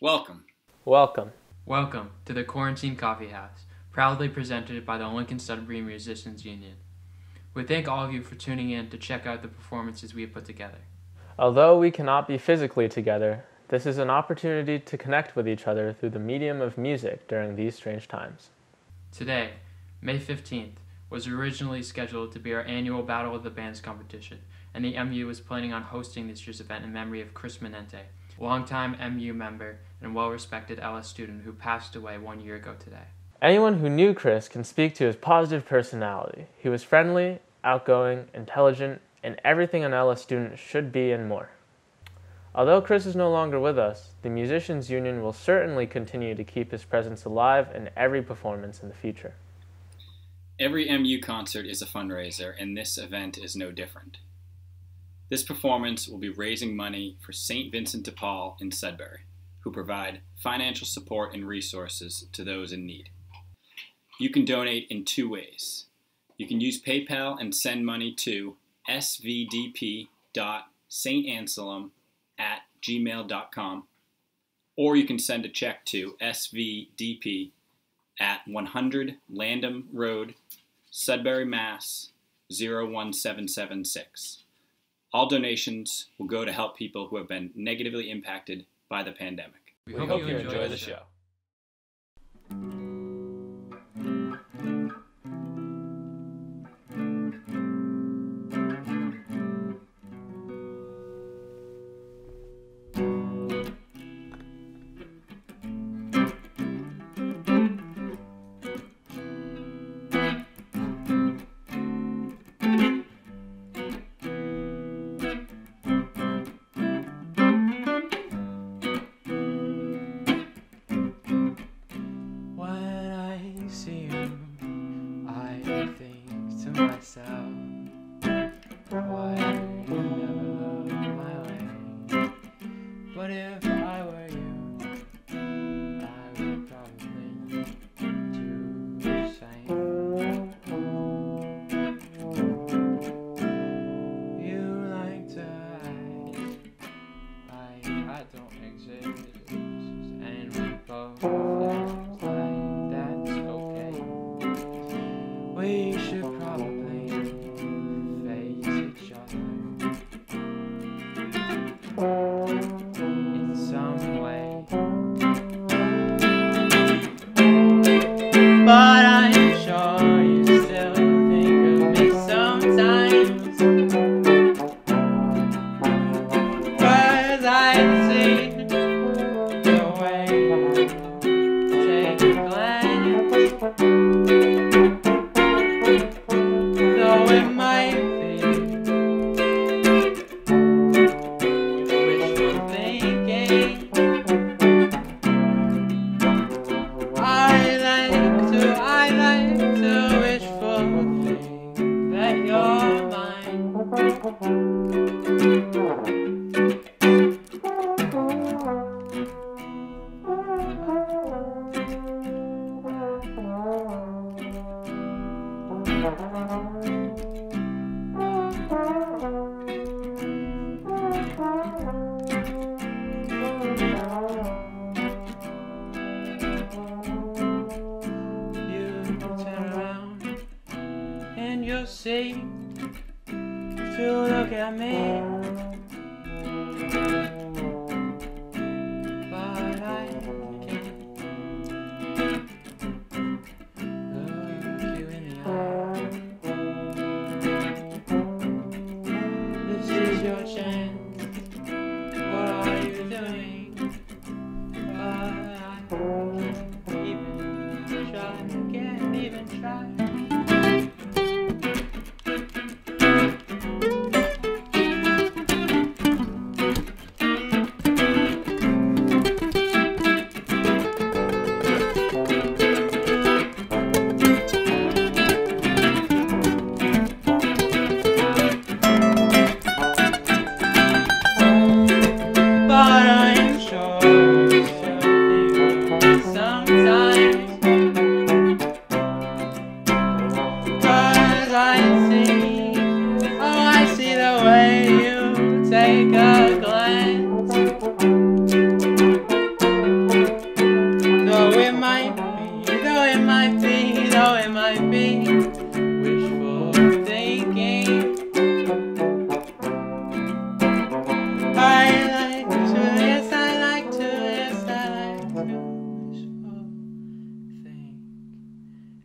Welcome. Welcome. Welcome to the Quarantine Coffeehouse, proudly presented by the Lincoln-Sudbury Musicians Union. We thank all of you for tuning in to check out the performances we have put together. Although we cannot be physically together, this is an opportunity to connect with each other through the medium of music during these strange times. Today, May 15th, was originally scheduled to be our annual Battle of the Bands competition, and the MU was planning on hosting this year's event in memory of Chris Manente, longtime MU member and well-respected LS student who passed away 1 year ago today. Anyone who knew Chris can speak to his positive personality. He was friendly, outgoing, intelligent, and everything an LS student should be and more. Although Chris is no longer with us, the Musicians Union will certainly continue to keep his presence alive in every performance in the future. Every MU concert is a fundraiser, and this event is no different. This performance will be raising money for Saint Vincent de Paul in Sudbury, who provide financial support and resources to those in need. You can donate in two ways. You can use PayPal and send money to svdp.saintanselm@gmail.com, or you can send a check to svdp at 100 Landham Road, Sudbury, Mass. 01776. All donations will go to help people who have been negatively impacted by the pandemic. We hope you enjoy the show.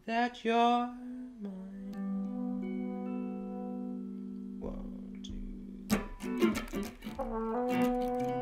that you're mine. 1, 2, 3.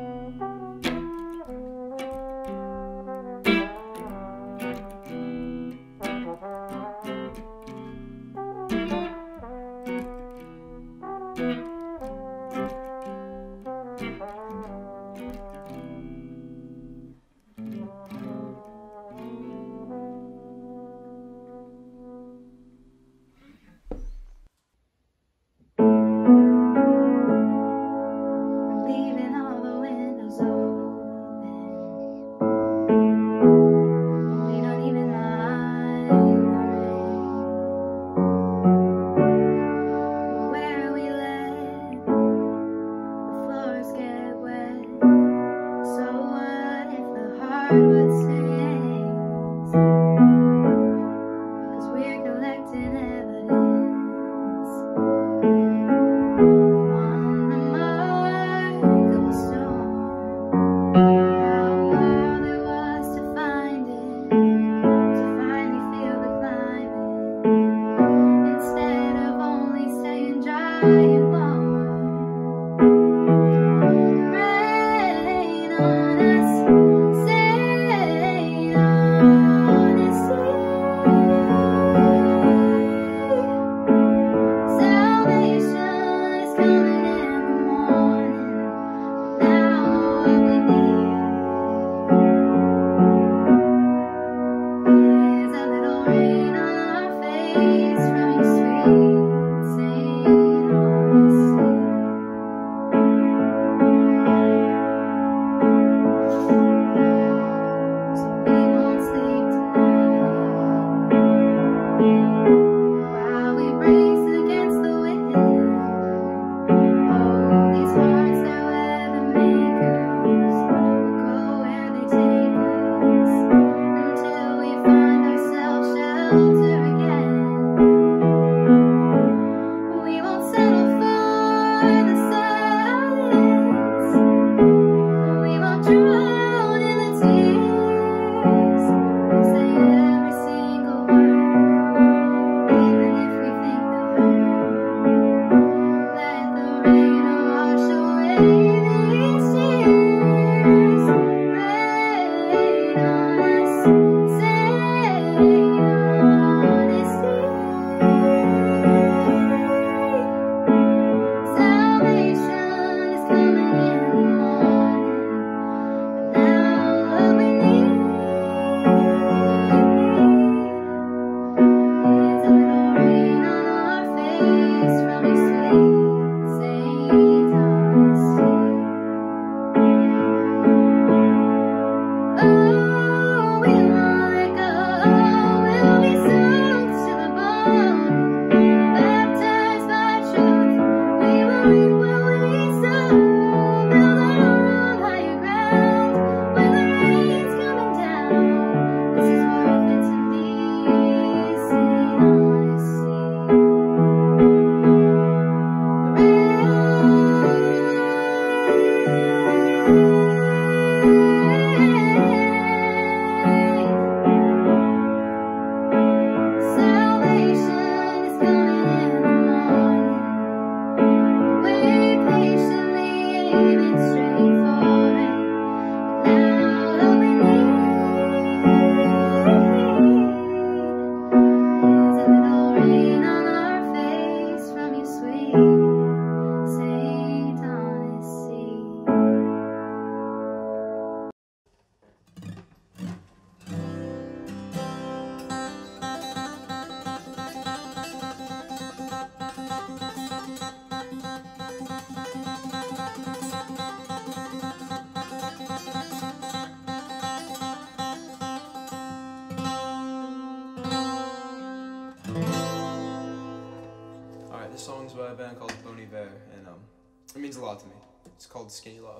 This song's by a band called Bon Iver, and it means a lot to me. It's called Skinny Love.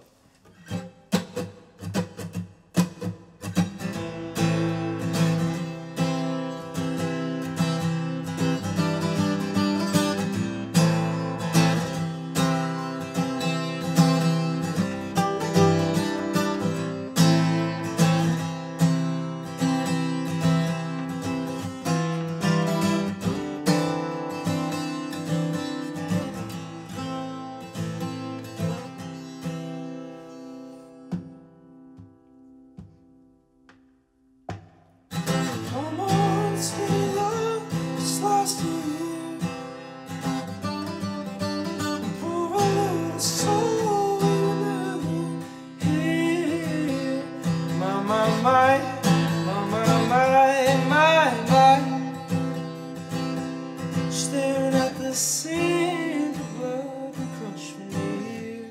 Staring at the sand, the blood will crush me here.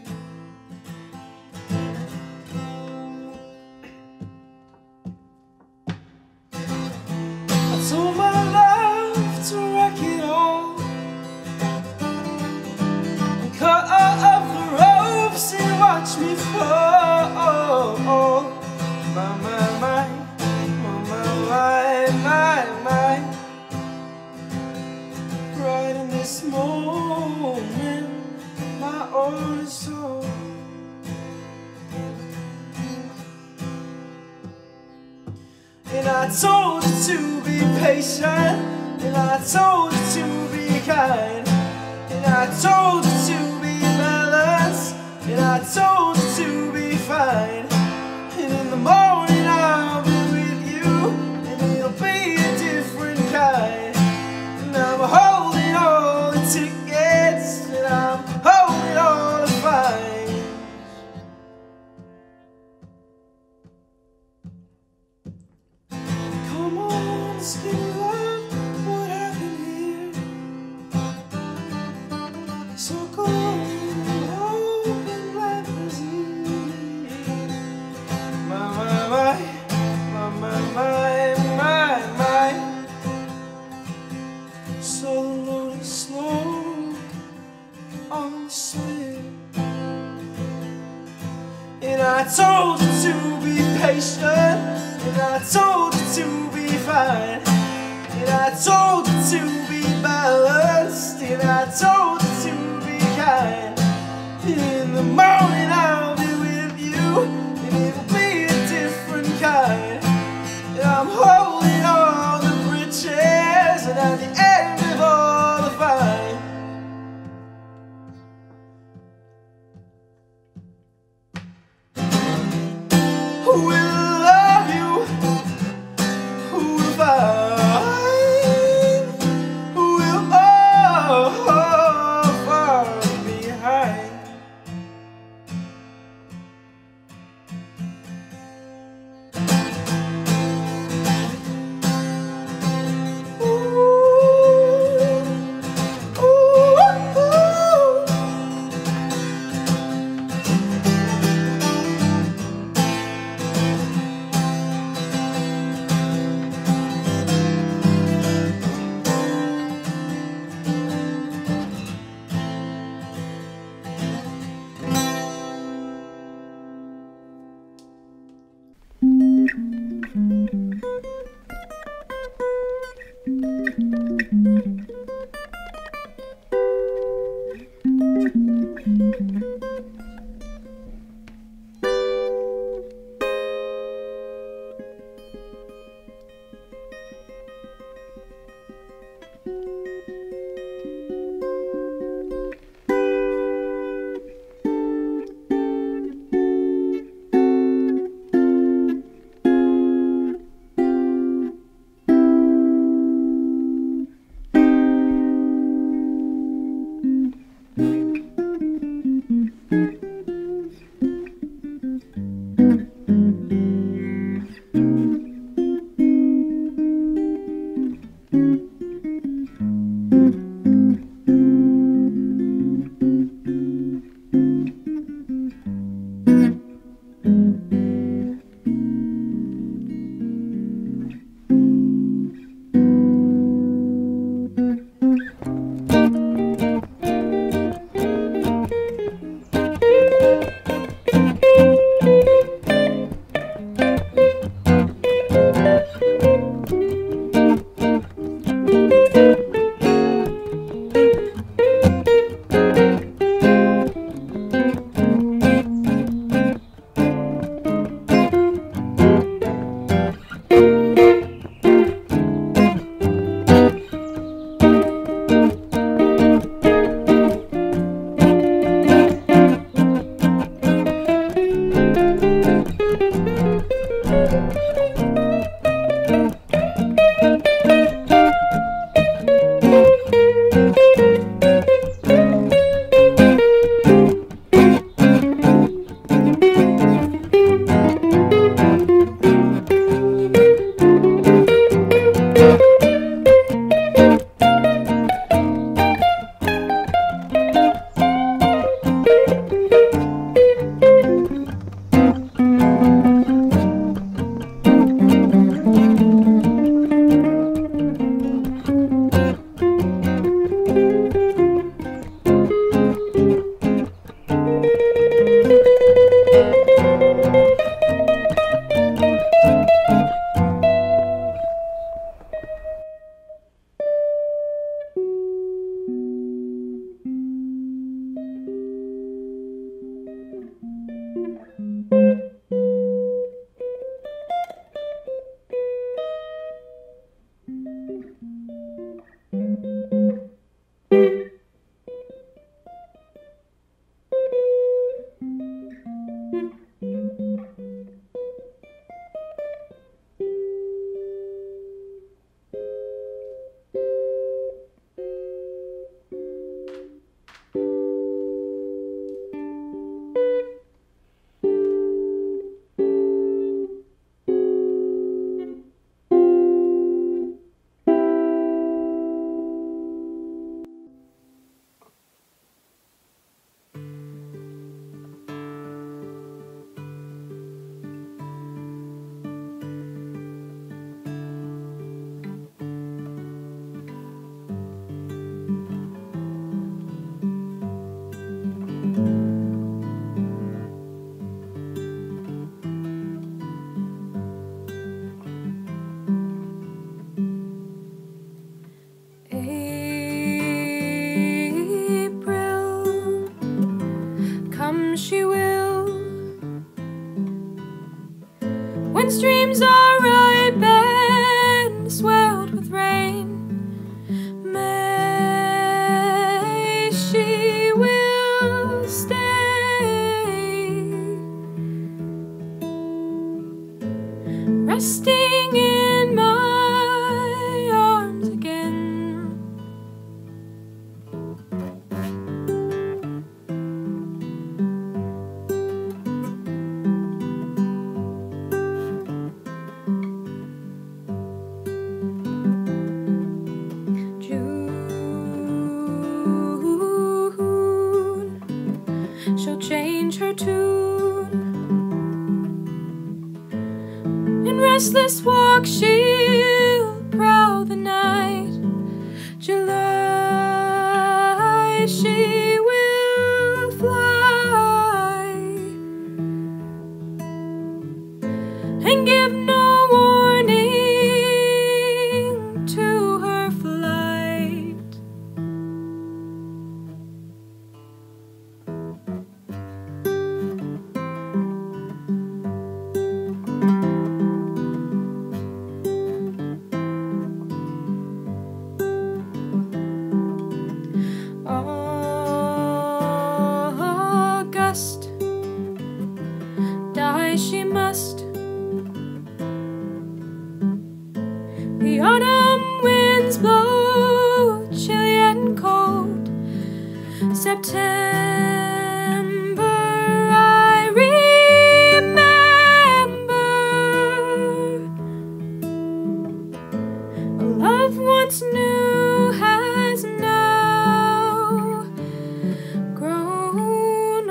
I told my love to wreck it all and cut up the ropes and watch me fall. My, my, my, right in this moment, my only soul. And I told her to be patient, and I told her to be kind, and I told her to be balanced, and I told her to be fine. And in the morning I'll be with you, and it'll be a different kind. And I'm holding all the tickets, and I'm holding all the fines. Come on, skinny love, what happened here? So go on and hope and life is easy. My, so the load is slow on the slip. And I told her to be patient, and I told her to be fine, and I told her to be balanced, and I told her to be kind. And in the morning I'll be with you, and it'll be a different kind. And I'm holding all the bridges, and at the end of all the fight, who will love you? Who will find? Who will fall behind? when streams are ripe and swelled with rain. May she will stay, resting in my arms again. She'll change her tune. In restless walk she'll prowl the night. July she will fly and give no warning to her flight. August, die she must. The autumn winds blow chilly and cold. September I remember. A love once new has now grown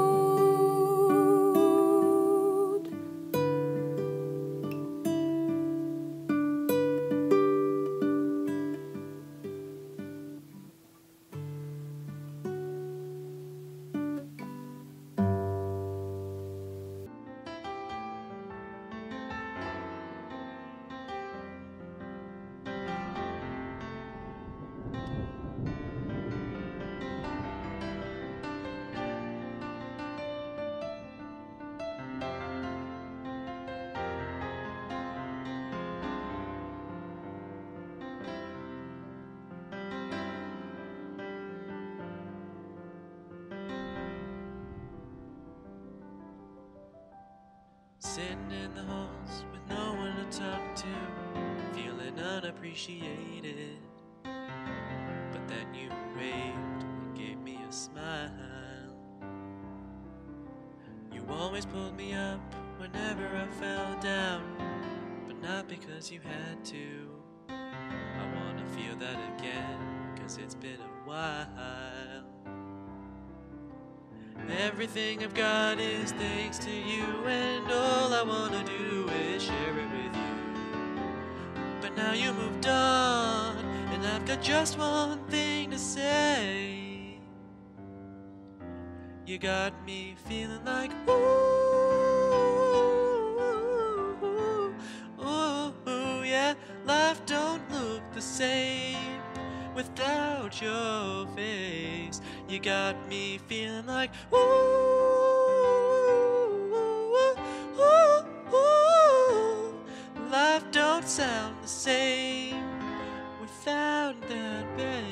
old. Sitting in the halls with no one to talk to, feeling unappreciated. But then you waved and gave me a smile. You always pulled me up whenever I fell down, but not because you had to. I wanna feel that again, 'cause it's been a while. Everything I've got is thanks to you, and all I wanna do is share it with you. But now you moved on, and I've got just one thing to say. You got me feeling like ooh, ooh, ooh, yeah. Life don't look the same without your face. You got me feeling like ooh, ooh, ooh, ooh. Life don't sound the same without that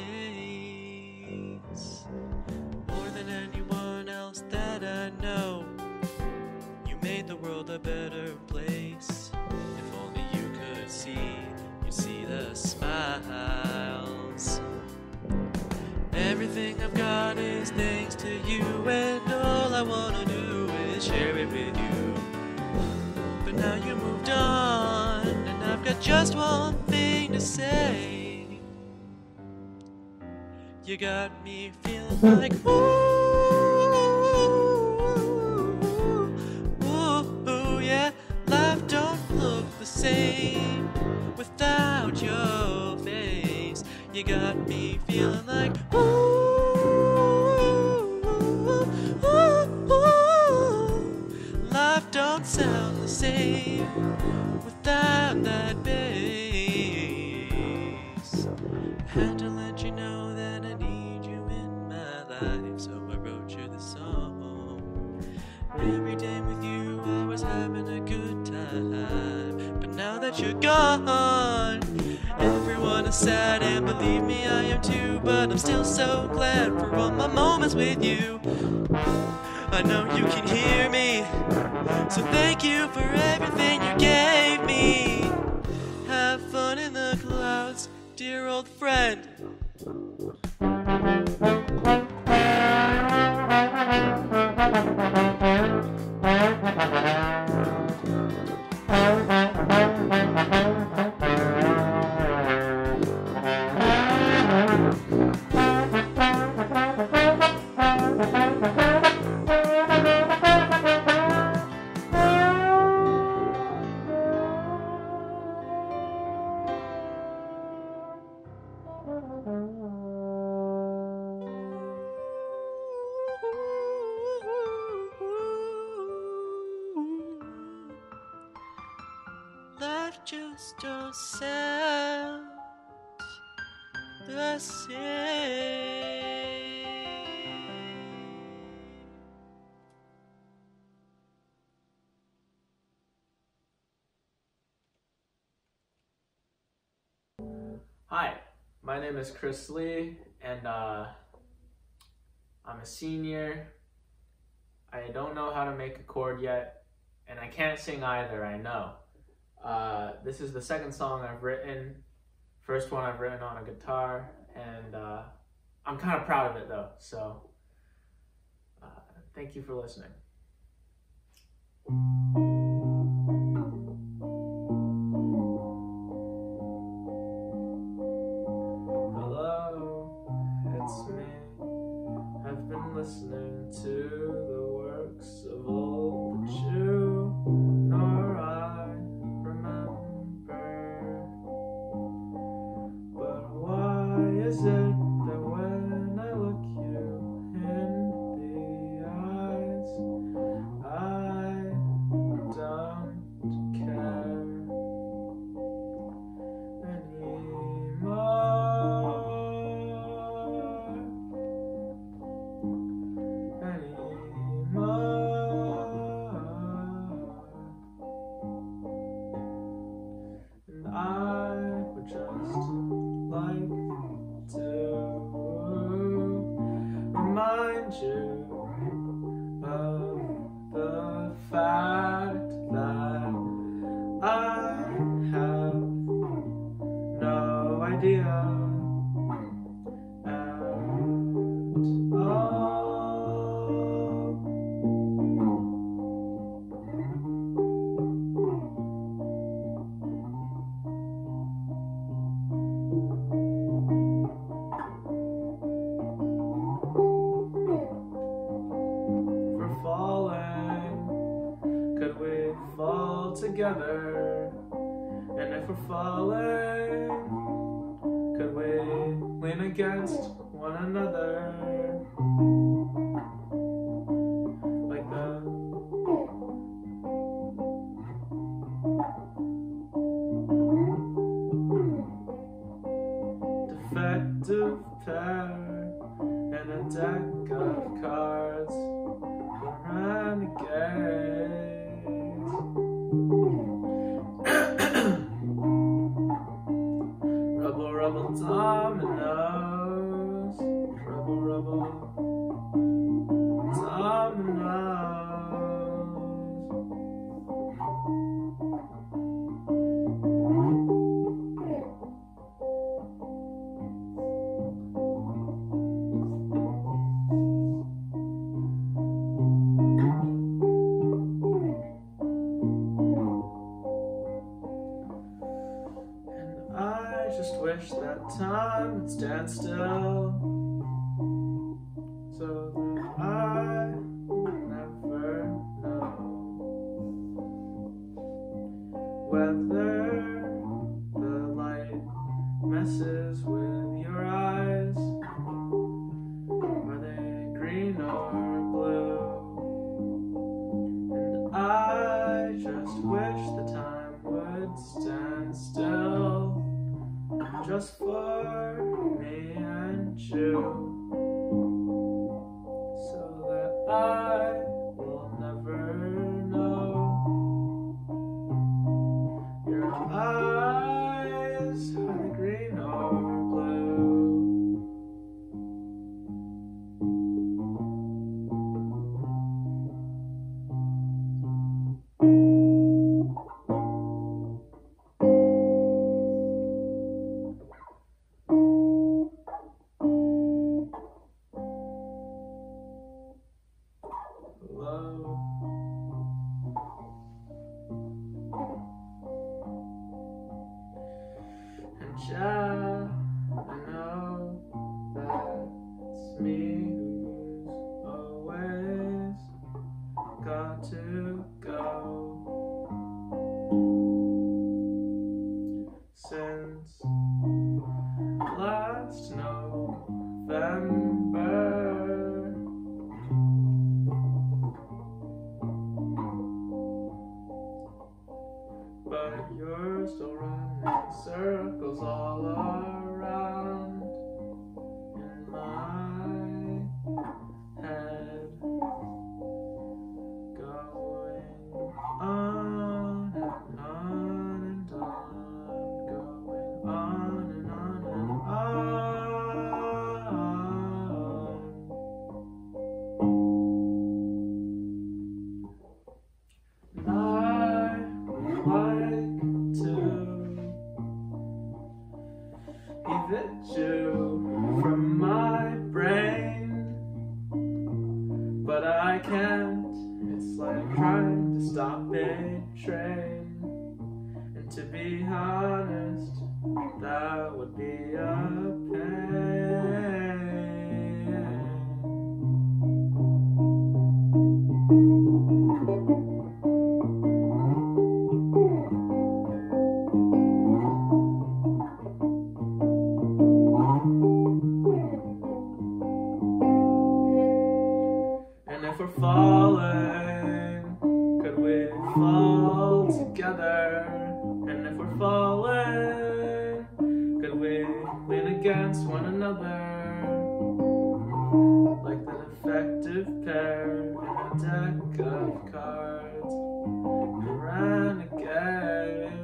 bass. More than anyone else that I know, you made the world a better place. If only you could see, you'd see the smiles. Everything I've got is thanks to you, and all I wanna do is share it with you. But now you moved on, and I've got just one thing to say. You got me feeling like ooh, ooh, ooh, yeah. Life don't look the same without your face. You got me feeling like ooh, ooh, ooh. Life don't sound the same without that bass. Had to let you know that I need you in my life, so I wrote you this song. Every day with you I was having a good time. that you're gone. Everyone is sad, and believe me, I am too. But I'm still so glad for all my moments with you. I know you can hear me, so thank you for everything you gave me. Have fun in the clouds, dear old friend. Life just don't sound the same. Hi, my name is Chris Lee, and I'm a senior. I don't know how to make a chord yet, and I can't sing either, I know. This is the second song I've written, first one I've written on a guitar, and I'm kind of proud of it though, so thank you for listening. Listening to the works of old Jew, nor I remember. But why is it that when I look you in the eyes, I don't care anymore? Together, and if we're falling, could we lean against one another like that? Defective pair and a deck of cards for renegades. Rubble dominoes, rubble dominoes. Just wish that time would stand still, so that I would never know whether the light messes with your eyes. Are they green or blue? And I just wish the time would stand still, just for me and you, so that I will never know your eyes. yeah, I know that's me who's always got to go. Since last November, but you're still running circles all around in my head, going on and on and on, going on and on and on. And I would like to evict you from my brain, but I can't. It's like trying to stop a train, and to be honest, that would be a pain. And if we're falling, could we fall together? And if we're falling, could we lean against one another? Like the defective pair in a deck of cards, the renegades.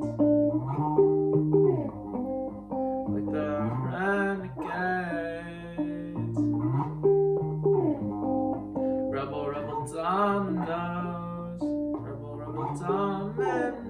Like the renegades. Rebel, rebel dominoes. Rebel, rebel dominoes.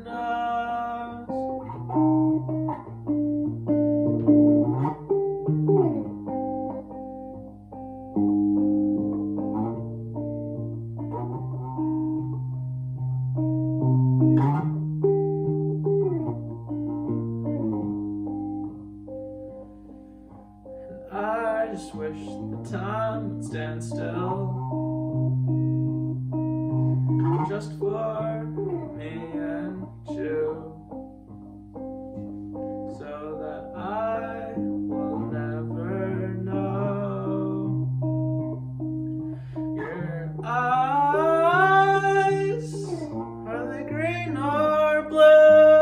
I just wish the time would stand still, just for me and you, so that I will never know. Your eyes, are they green or blue?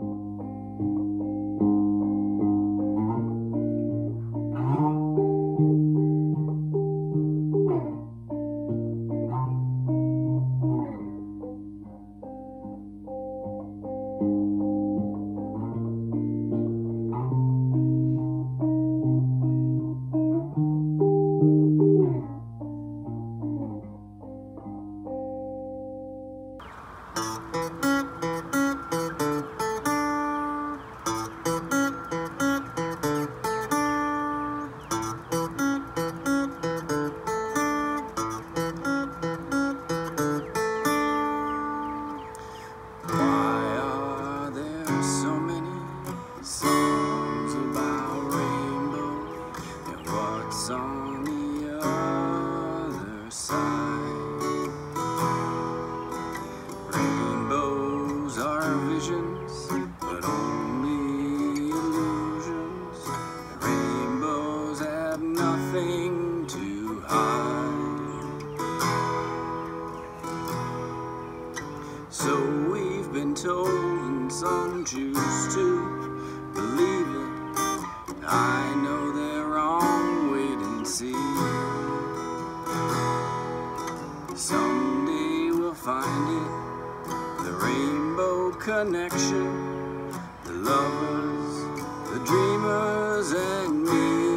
Connection, the lovers, the dreamers, and me,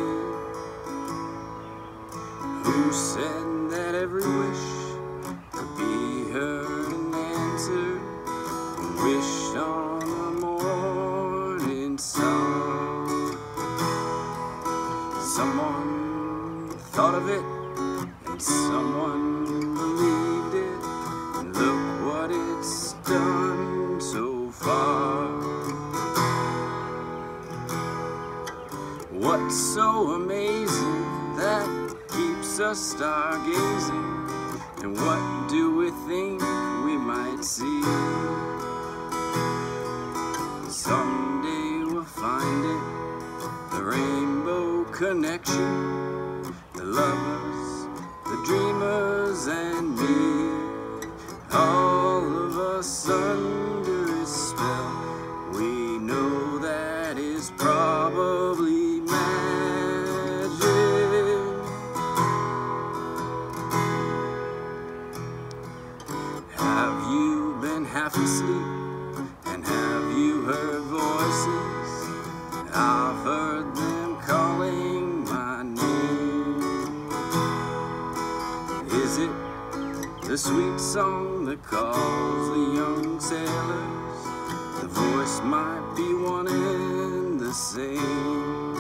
who said that every wish could be heard and answered, and wished on a morning sun. Someone thought of it, and someone believed it, and look what it's done so far. What's so amazing that keeps us stargazing? And what do we think we might see? Someday we'll find it, the rainbow connection, the lovers, the dreamers, and me. All of us under his spell. We know that is probably magic. Have you been half asleep? And have you heard voices? I've heard them calling my name. Is it the sweet song that calls the young sailors? The voice might be one and the same.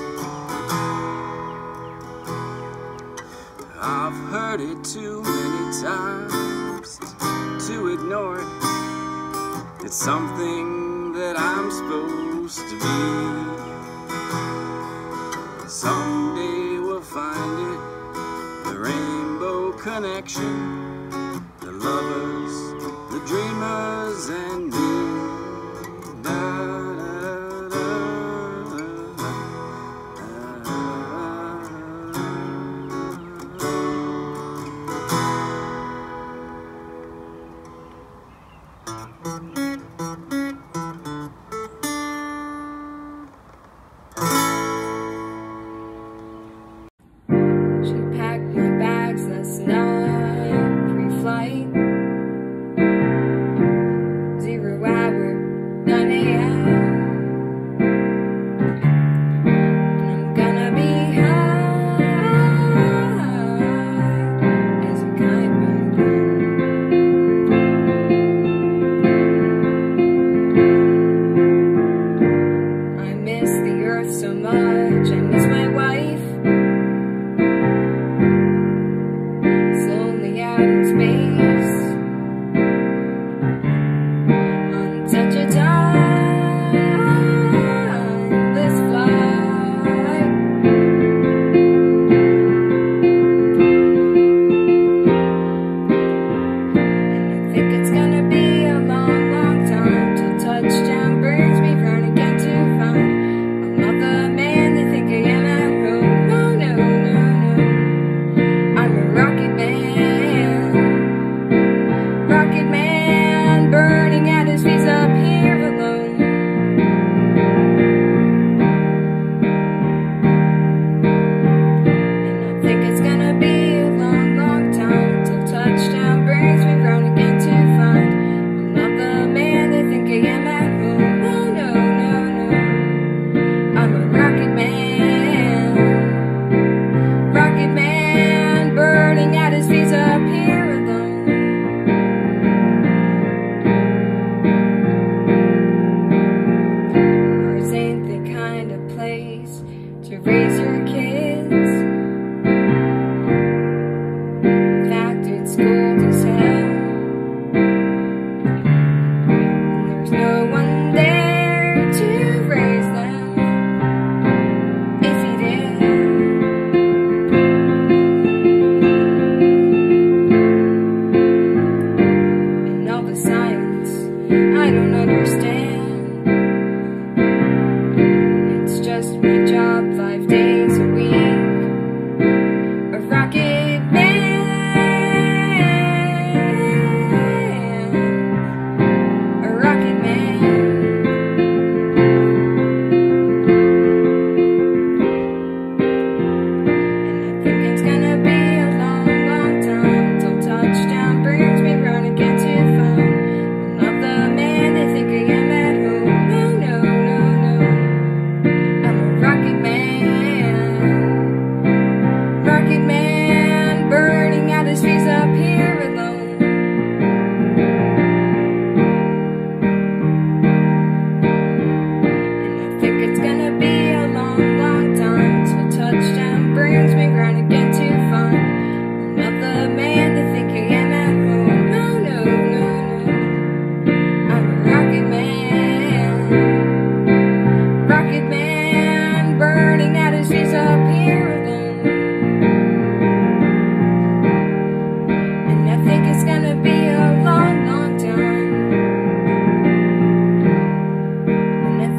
I've heard it too many times to ignore it. It's something that I'm supposed to be. Someday we'll find it, the rainbow connection, the lovers, the dreamers, and me. Da, da, da, She packed my bags last night, pre-flight. 0 hour, 9 a.m. And I'm gonna be high as a kite by then. I miss the earth so much, I miss my wife. Slowly out in space, on such a time.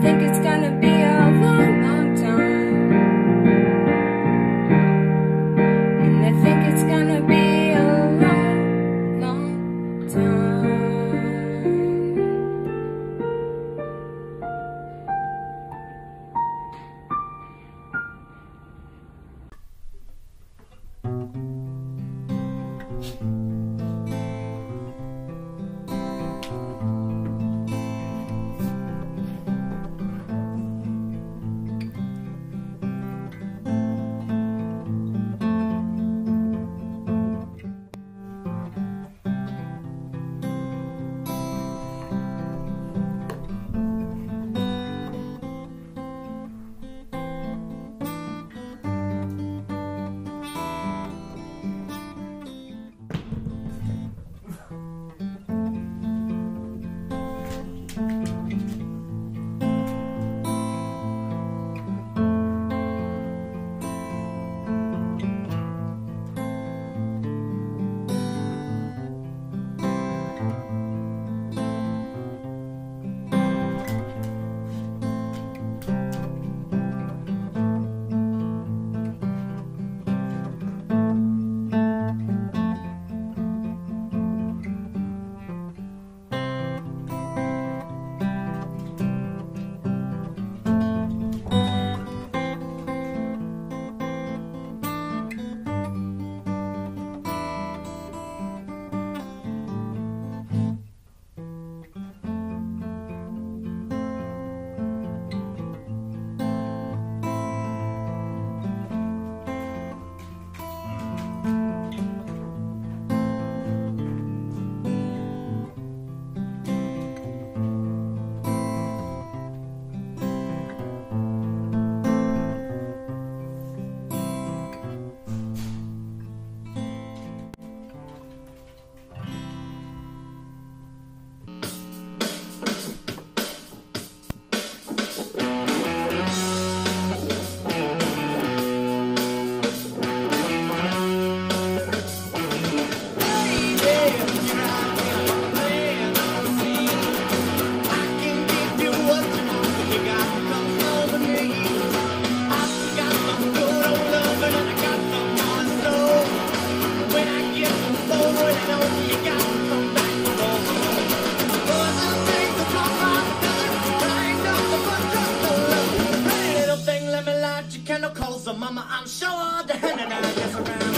think it's gonna be a long, long time. And I think it's gonna be a long, long time. Mama, I'm sure the hand and I guess around.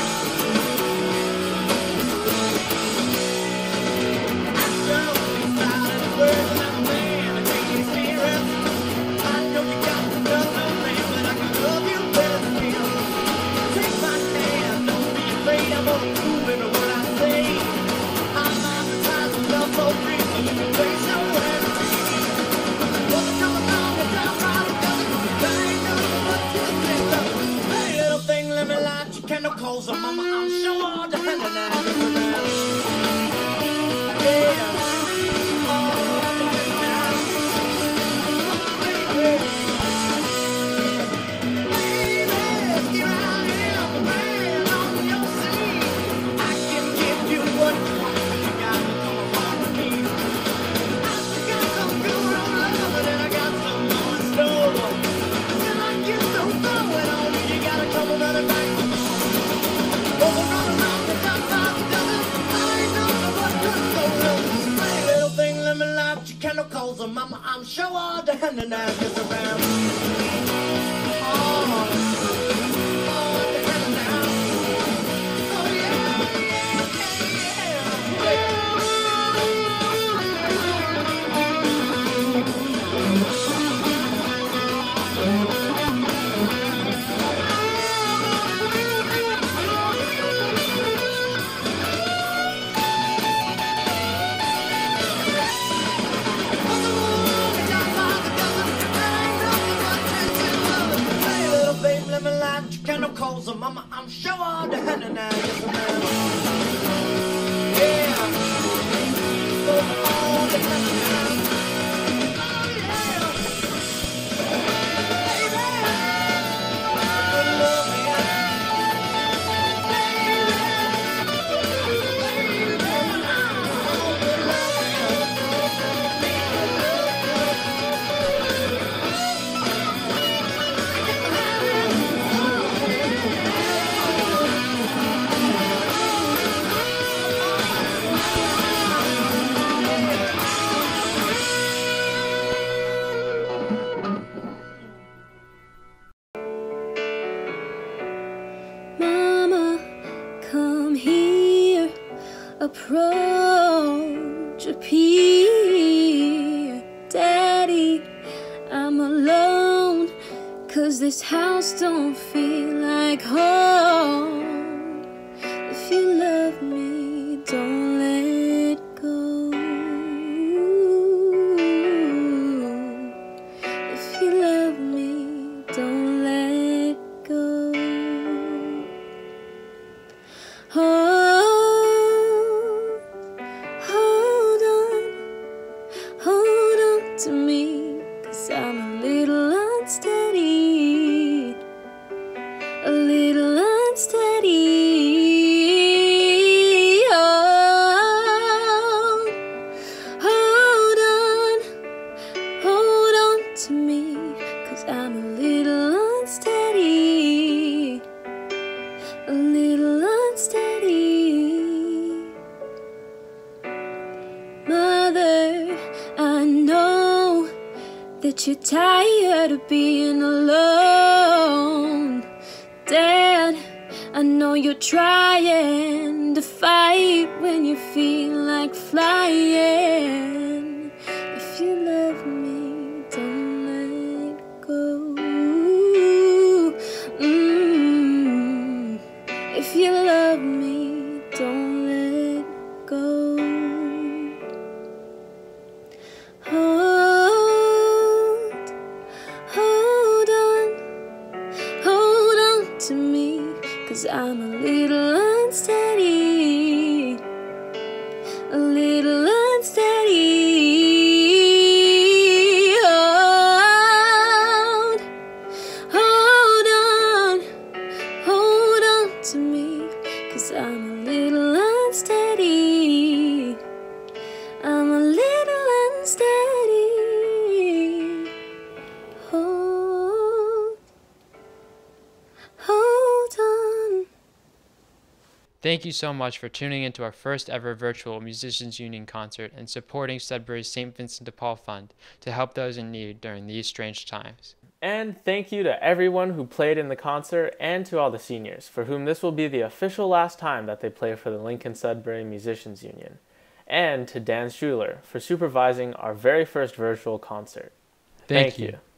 I'm sure silent words like a man and taking spirits. I know you got to love no man, but I can love you better still. Take my hand, don't be afraid, I'm gonna prove every word I say. I'm advertised with love so free, so you can face your hand. What's coming on the top right together? There ain't nothing but this thing, love. Let me light your candle coals on, mama, I'm sure the hand and I is around. Yeah. Oh, the hand and baby, here I am, the man on your scene. I can give you what you want, but you gotta come along with me. I got some good on love, and I got some more in store. Till I get so going on, you gotta come running back. Calls on mama, I'm sure the hand and I is around. Oh, the hand and I. Oh, yeah, calls on mama, I'm sure the hand and I is around. Yeah. Oh, the hand and I. Oh, yeah. Baby. Love me. Baby. approach, appear. Daddy, I'm alone, 'cause this house don't feel like home. If you love me, don't let go. If you love me, don't let go. Hold on to me, 'cause I'm a little unsteady, a little unsteady. Hold on to me, 'cause I'm a little unsteady, a little unsteady. Mother, I know that you're tired of being alone. Dad, I know you're trying to fight when you feel like flying. If you love me, don't let go. If you love me, don't let go. Hold on to me, 'cause I'm a little unsteady, a little unsteady. Hold on to me, 'cause I'm a little unsteady, I'm a little unsteady. Hold on. Thank you so much for tuning into our first ever virtual Musicians Union concert and supporting Sudbury's Saint Vincent de Paul Fund to help those in need during these strange times. And thank you to everyone who played in the concert and to all the seniors, for whom this will be the official last time that they play for the Lincoln-Sudbury Musicians Union. And to Dan Schuler for supervising our very first virtual concert. Thank you.